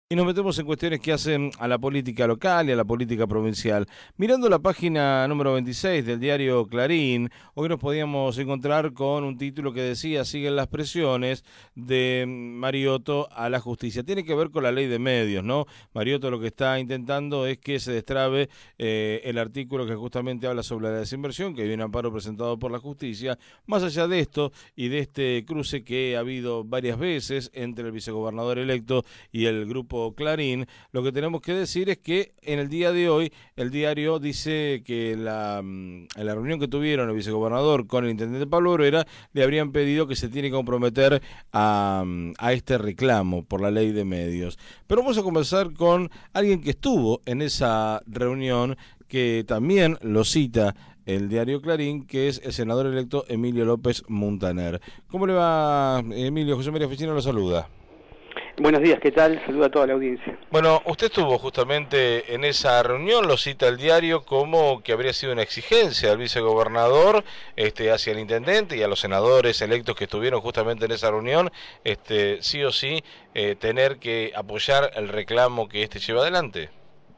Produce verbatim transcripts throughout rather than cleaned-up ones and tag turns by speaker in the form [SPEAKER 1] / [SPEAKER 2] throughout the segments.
[SPEAKER 1] Y nos metemos en cuestiones que hacen a la política local y a la política provincial. Mirando la página número veintiséis del diario Clarín, hoy nos podíamos encontrar con un título que decía: siguen las presiones de Mariotto a la justicia. Tiene que ver con la ley de medios, ¿no? Mariotto lo que está intentando es que se destrabe eh, el artículo que justamente habla sobre la desinversión, que hay un amparo presentado por la justicia. Más allá de esto y de este cruce que ha habido varias veces entre el vicegobernador electo y el grupo Clarín, lo que tenemos que decir es que en el día de hoy el diario dice que la, en la reunión que tuvieron el vicegobernador con el intendente Pablo Bruera le habrían pedido que se tiene que comprometer a, a este reclamo por la ley de medios. Pero vamos a conversar con alguien que estuvo en esa reunión, que también lo cita el diario Clarín, que es el senador electo Emilio López Muntaner. ¿Cómo le va, Emilio? José María Ficino lo saluda.
[SPEAKER 2] Buenos días, ¿qué tal? Saludo a toda la audiencia.
[SPEAKER 1] Bueno, usted estuvo justamente en esa reunión, lo cita el diario como que habría sido una exigencia del vicegobernador este, hacia el intendente y a los senadores electos que estuvieron justamente en esa reunión, este, sí o sí, eh, tener que apoyar el reclamo que este lleva adelante.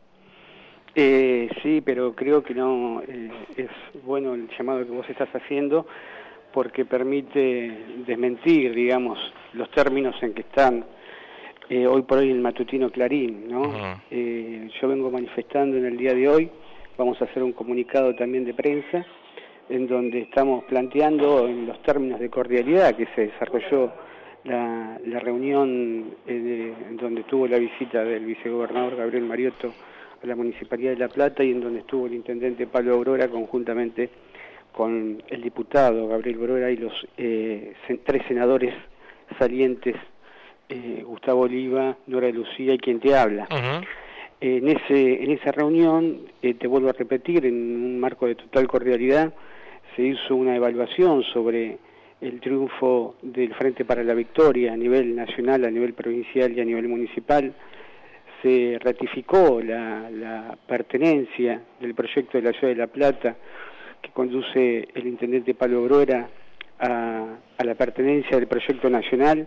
[SPEAKER 2] Eh, sí, pero creo que no eh, es bueno el llamado que vos estás haciendo, porque permite desmentir, digamos, los términos en que están Eh, hoy por hoy el matutino Clarín, ¿no? Uh-huh. eh, yo vengo manifestando en el día de hoy, vamos a hacer un comunicado también de prensa, en donde estamos planteando en los términos de cordialidad que se desarrolló la, la reunión eh, de, en donde tuvo la visita del vicegobernador Gabriel Mariotto a la Municipalidad de La Plata, y en donde estuvo el intendente Pablo Bruera conjuntamente con el diputado Gabriel Bruera y los eh, tres senadores salientes, Eh, Gustavo Oliva, Nora Lucía y quien te habla. Uh-huh. eh, en ese en esa reunión, eh, te vuelvo a repetir, en un marco de total cordialidad, se hizo una evaluación sobre el triunfo del Frente para la Victoria a nivel nacional, a nivel provincial y a nivel municipal. Se ratificó la, la pertenencia del proyecto de la Ciudad de La Plata, que conduce el intendente Pablo Bruera, a, a la pertenencia del proyecto nacional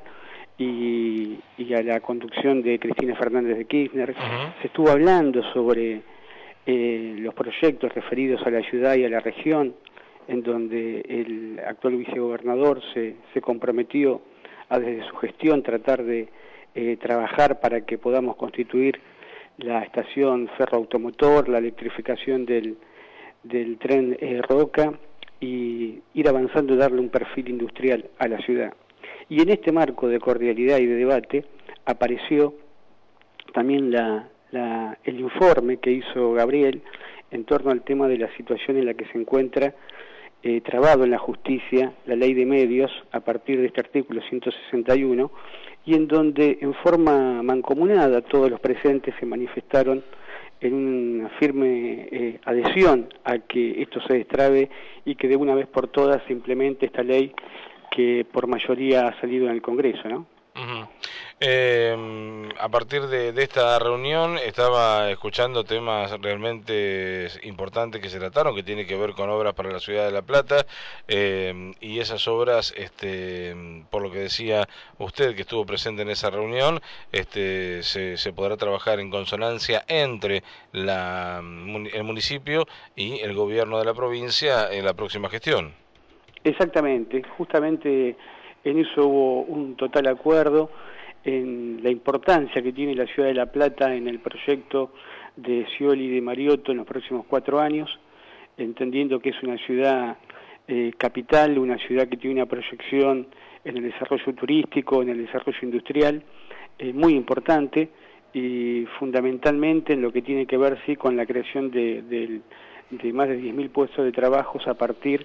[SPEAKER 2] Y, y a la conducción de Cristina Fernández de Kirchner. Uh-huh. Se estuvo hablando sobre eh, los proyectos referidos a la ciudad y a la región, en donde el actual vicegobernador se, se comprometió a desde su gestión tratar de eh, trabajar para que podamos constituir la estación ferroautomotor, la electrificación del, del tren eh, Roca, y ir avanzando y darle un perfil industrial a la ciudad. Y en este marco de cordialidad y de debate apareció también la, la, el informe que hizo Gabriel en torno al tema de la situación en la que se encuentra eh, trabado en la justicia la ley de medios a partir de este artículo ciento sesenta y uno, y en donde en forma mancomunada todos los presentes se manifestaron en una firme eh, adhesión a que esto se destrabe y que de una vez por todas se implemente esta ley que por mayoría ha salido en el Congreso, ¿no?
[SPEAKER 1] Uh-huh. Eh, a partir de, de esta reunión estaba escuchando temas realmente importantes que se trataron, que tiene que ver con obras para la Ciudad de La Plata, eh, y esas obras, este, por lo que decía usted que estuvo presente en esa reunión, este, se, se podrá trabajar en consonancia entre la, el municipio y el gobierno de la provincia en la próxima gestión.
[SPEAKER 2] Exactamente, justamente en eso hubo un total acuerdo en la importancia que tiene la Ciudad de La Plata en el proyecto de Scioli y de Mariotto en los próximos cuatro años, entendiendo que es una ciudad eh, capital, una ciudad que tiene una proyección en el desarrollo turístico, en el desarrollo industrial, eh, muy importante, y fundamentalmente en lo que tiene que ver sí con la creación de, de, de más de diez mil puestos de trabajos a partir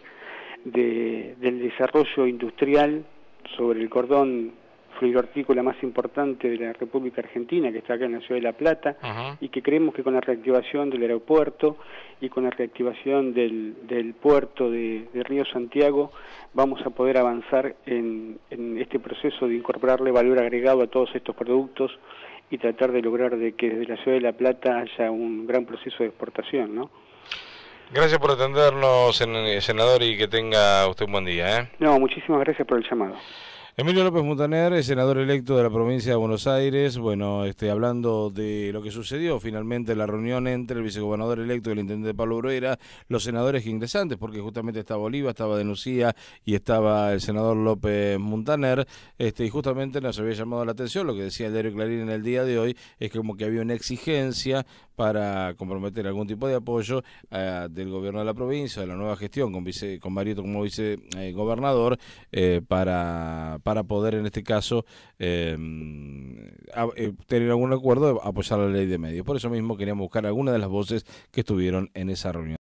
[SPEAKER 2] De, del desarrollo industrial sobre el cordón fluidohortícola más importante de la República Argentina, que está acá en la Ciudad de La Plata. Uh-huh. Y que creemos que con la reactivación del aeropuerto y con la reactivación del, del puerto de, de Río Santiago vamos a poder avanzar en, en este proceso de incorporarle valor agregado a todos estos productos y tratar de lograr de que desde la Ciudad de La Plata haya un gran proceso de exportación, ¿no?
[SPEAKER 1] Gracias por atendernos, senador, y que tenga usted un buen día, ¿eh?
[SPEAKER 2] No, muchísimas gracias por el llamado.
[SPEAKER 1] Emilio López Muntaner, senador electo de la provincia de Buenos Aires, bueno, este, hablando de lo que sucedió finalmente en la reunión entre el vicegobernador electo y el intendente Pablo Bruera, los senadores ingresantes, porque justamente estaba Oliva, estaba Denucía y estaba el senador López Muntaner, este, y justamente nos había llamado la atención, lo que decía el diario Clarín en el día de hoy, es que como que había una exigencia para comprometer algún tipo de apoyo uh, del gobierno de la provincia, de la nueva gestión, con, vice, con Mariotto como vicegobernador, eh, para... para poder en este caso eh, a, eh, tener algún acuerdo de apoyar la ley de medios. Por eso mismo queríamos buscar algunas de las voces que estuvieron en esa reunión.